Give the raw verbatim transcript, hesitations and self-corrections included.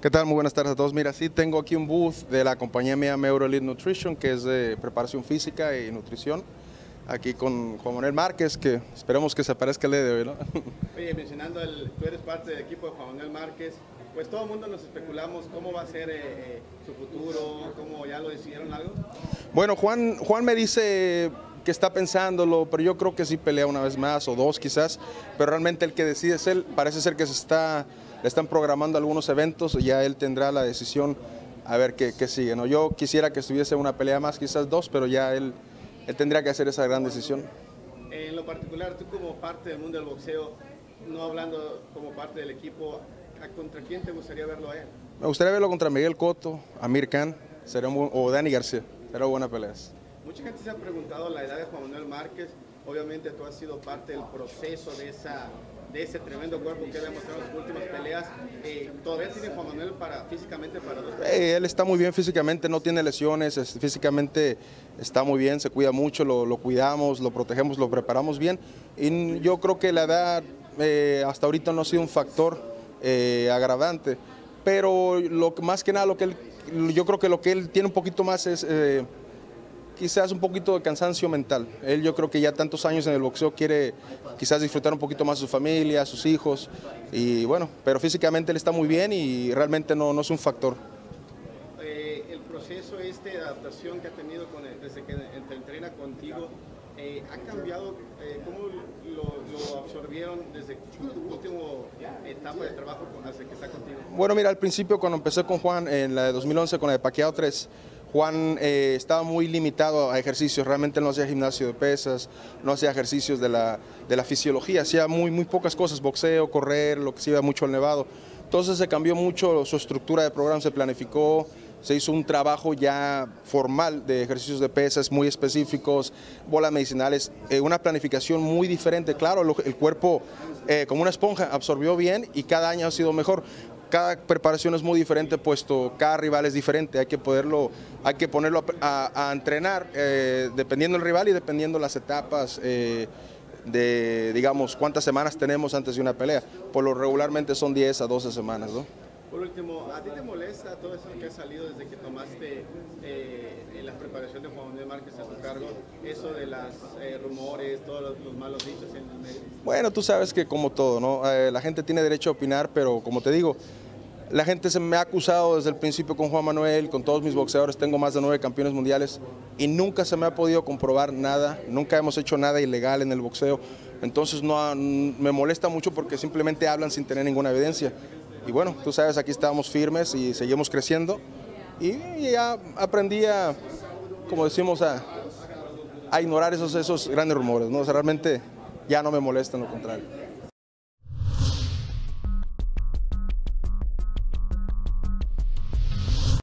¿Qué tal? Muy buenas tardes a todos. Mira, sí tengo aquí un booth de la compañía mía Meuro Elite Nutrition, que es de preparación física y nutrición. Aquí con Juan Manuel Márquez, que esperemos que se aparezca el día de hoy, ¿no? Oye, mencionando, el, tú eres parte del equipo de Juan Manuel Márquez, pues todo el mundo nos especulamos cómo va a ser eh, su futuro, cómo ya lo decidieron algo. Bueno, Juan, Juan me dice que está pensándolo, pero yo creo que sí pelea una vez más o dos quizás, pero realmente el que decide es él. Parece ser que se está, le están programando algunos eventos y ya él tendrá la decisión a ver qué, qué sigue, ¿no? Yo quisiera que estuviese una pelea más, quizás dos, pero ya él, él tendría que hacer esa gran decisión. En lo particular, tú como parte del mundo del boxeo, no hablando como parte del equipo, ¿contra quién te gustaría verlo a él? Me gustaría verlo contra Miguel Cotto, Amir Khan, sería un, o Dani García, sería buena pelea. Mucha gente se ha preguntado la edad de Juan Manuel Márquez. Obviamente tú has sido parte del proceso de, esa, de ese tremendo cuerpo que ha demostrado en sus últimas peleas. Eh, ¿Todavía tiene Juan Manuel para, físicamente para los peleas? Eh, él está muy bien físicamente, no tiene lesiones, es, físicamente está muy bien, se cuida mucho, lo, lo cuidamos, lo protegemos, lo preparamos bien. Y yo creo que la edad eh, hasta ahorita no ha sido un factor eh, agravante, pero lo, más que nada lo que él, yo creo que lo que él tiene un poquito más es... Eh, quizás un poquito de cansancio mental. Él yo creo que ya tantos años en el boxeo quiere quizás disfrutar un poquito más de su familia, sus hijos, y bueno, pero físicamente él está muy bien y realmente no, no es un factor. Eh, el proceso este de adaptación que ha tenido con el, desde que entrena contigo, eh, ¿ha cambiado? Eh, ¿Cómo lo, lo absorbieron desde tu última etapa de trabajo hasta que está contigo? Bueno, mira, al principio cuando empecé con Juan en la de dos mil once con la de Pacquiao tres, Juan eh, estaba muy limitado a ejercicios, realmente no hacía gimnasio de pesas, no hacía ejercicios de la, de la fisiología, hacía muy, muy pocas cosas, boxeo, correr, lo que se iba mucho al nevado. Entonces se cambió mucho su estructura de programa, se planificó, se hizo un trabajo ya formal de ejercicios de pesas muy específicos, bolas medicinales, eh, una planificación muy diferente. Claro, lo, el cuerpo eh, como una esponja absorbió bien y cada año ha sido mejor. Cada preparación es muy diferente, puesto cada rival es diferente, hay que, poderlo, hay que ponerlo a, a, a entrenar eh, dependiendo del rival y dependiendo las etapas eh, de, digamos, cuántas semanas tenemos antes de una pelea. Por lo regularmente son diez a doce semanas, ¿no? Por último, ¿a ti te molesta todo eso que ha salido desde que tomaste eh, en la preparación de Juan Manuel Márquez a tu cargo? Eso de los eh, rumores, todos los, los malos dichos en el medio. Bueno, tú sabes que como todo, ¿no? Eh, la gente tiene derecho a opinar, pero como te digo, la gente se me ha acusado desde el principio con Juan Manuel, con todos mis boxeadores, tengo más de nueve campeones mundiales y nunca se me ha podido comprobar nada, nunca hemos hecho nada ilegal en el boxeo, entonces no, me molesta mucho porque simplemente hablan sin tener ninguna evidencia. Y bueno, tú sabes, aquí estábamos firmes y seguimos creciendo y ya aprendí a, como decimos, a, a ignorar esos, esos grandes rumores, ¿no? O sea, realmente ya no me molesta, en lo contrario.